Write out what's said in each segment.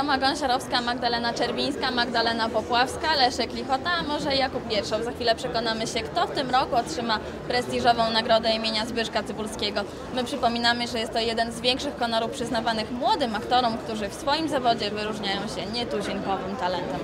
Roma Gąsiorowska, Magdalena Czerwińska, Magdalena Popławska, Leszek Lichota, a może Jakub Gierszow. Za chwilę przekonamy się, kto w tym roku otrzyma prestiżową nagrodę imienia Zbyszka Cybulskiego. My przypominamy, że jest to jeden z większych honorów przyznawanych młodym aktorom, którzy w swoim zawodzie wyróżniają się nietuzinkowym talentem.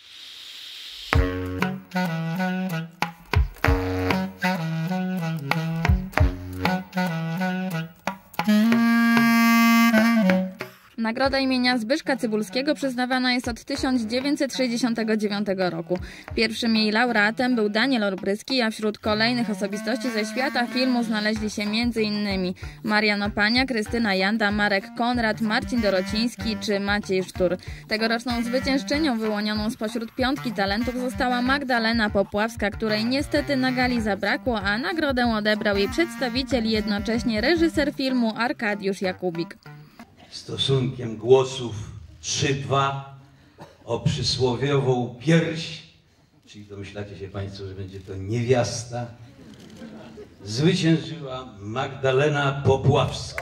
Nagroda imienia Zbyszka Cybulskiego przyznawana jest od 1969 roku. Pierwszym jej laureatem był Daniel Olbryski, a wśród kolejnych osobistości ze świata filmu znaleźli się m.in. Marian Opania, Krystyna Janda, Marek Konrad, Marcin Dorociński czy Maciej Sztur. Tegoroczną zwyciężczynią wyłonioną spośród piątki talentów została Magdalena Popławska, której niestety na gali zabrakło, a nagrodę odebrał jej przedstawiciel i jednocześnie reżyser filmu Arkadiusz Jakubik. Stosunkiem głosów 3-2 o przysłowiową pierś, czyli domyślacie się Państwo, że będzie to niewiasta, zwyciężyła Magdalena Popławska.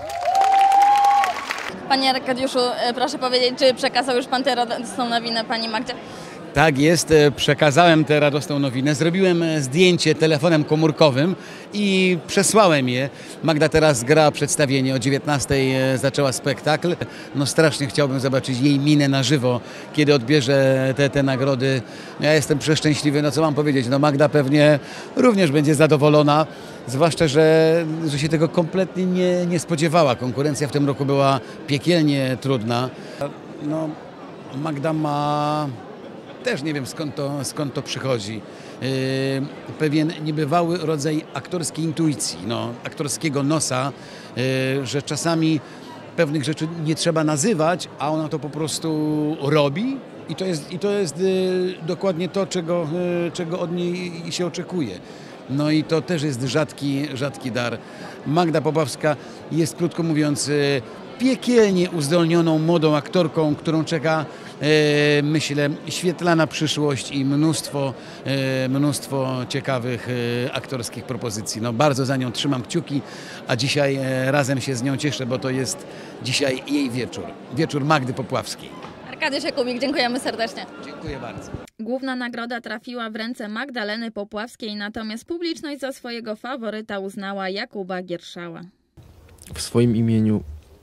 Panie Arkadiuszu, proszę powiedzieć, czy przekazał już Pan tę radosną nowinę Pani Magdzie? Tak jest, przekazałem tę radosną nowinę, zrobiłem zdjęcie telefonem komórkowym i przesłałem je. Magda teraz gra przedstawienie, o 19:00 zaczęła spektakl. No strasznie chciałbym zobaczyć jej minę na żywo, kiedy odbierze te nagrody. Ja jestem przeszczęśliwy, no co mam powiedzieć, no Magda pewnie również będzie zadowolona, zwłaszcza, że się tego kompletnie nie spodziewała. Konkurencja w tym roku była piekielnie trudna. No, Magda ma... Też nie wiem skąd to przychodzi. Pewien niebywały rodzaj aktorskiej intuicji, aktorskiego nosa, że czasami pewnych rzeczy nie trzeba nazywać, a ona to po prostu robi i to jest dokładnie to, czego od niej się oczekuje. No i to też jest rzadki dar. Magda Popławska jest, krótko mówiąc, piekielnie uzdolnioną młodą aktorką, którą czeka, myślę, świetlana przyszłość i mnóstwo ciekawych aktorskich propozycji. No, bardzo za nią trzymam kciuki, a dzisiaj razem się z nią cieszę, bo to jest dzisiaj jej wieczór Magdy Popławskiej. Arkadiusz Jakubik, dziękujemy serdecznie. Dziękuję bardzo. Główna nagroda trafiła w ręce Magdaleny Popławskiej, natomiast publiczność za swojego faworyta uznała Jakuba Gierszała. W swoim imieniu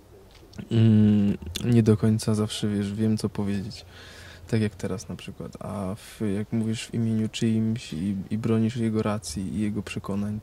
nie do końca zawsze wiem, co powiedzieć. Tak jak teraz na przykład. A jak mówisz w imieniu czyimś i bronisz jego racji i jego przekonań,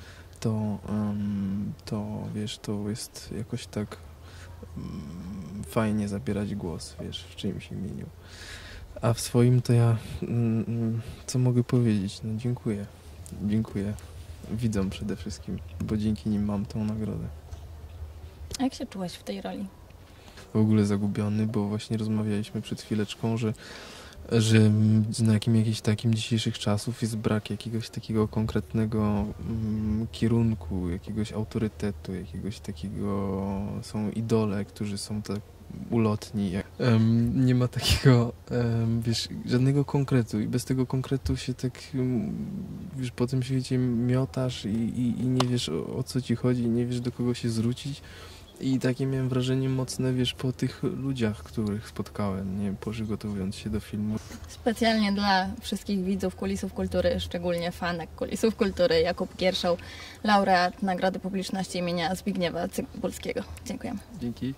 to wiesz, to jest jakoś tak fajnie zabierać głos, wiesz, w czyimś imieniu. A w swoim to ja co mogę powiedzieć? No dziękuję. Dziękuję widzom przede wszystkim, bo dzięki nim mam tą nagrodę. A jak się czułeś w tej roli? W ogóle zagubiony, bo właśnie rozmawialiśmy przed chwileczką, że na jakichś takim dzisiejszych czasów jest brak jakiegoś takiego konkretnego kierunku, jakiegoś autorytetu, jakiegoś takiego, są idole, którzy są tak ulotni. Nie ma takiego, wiesz, żadnego konkretu i bez tego konkretu się tak, wiesz, po tym świecie miotasz i nie wiesz o co ci chodzi, nie wiesz do kogo się zwrócić. I takie miałem wrażenie mocne, wiesz, po tych ludziach, których spotkałem, nie, przygotowując się do filmu. Specjalnie dla wszystkich widzów Kulisów Kultury, szczególnie fanek Kulisów Kultury, Jakub Gierszow, laureat Nagrody Publiczności imienia Zbigniewa Cybulskiego. Dziękujemy. Dzięki.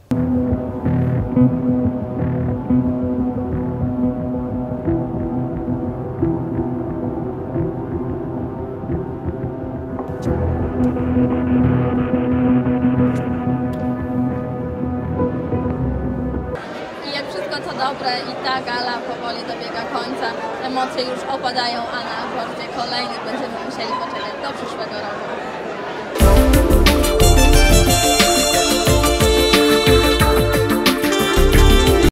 Dobre i ta gala powoli dobiega końca. Emocje już opadają, a na akordzie kolejny będziemy musieli poczekać do przyszłego roku.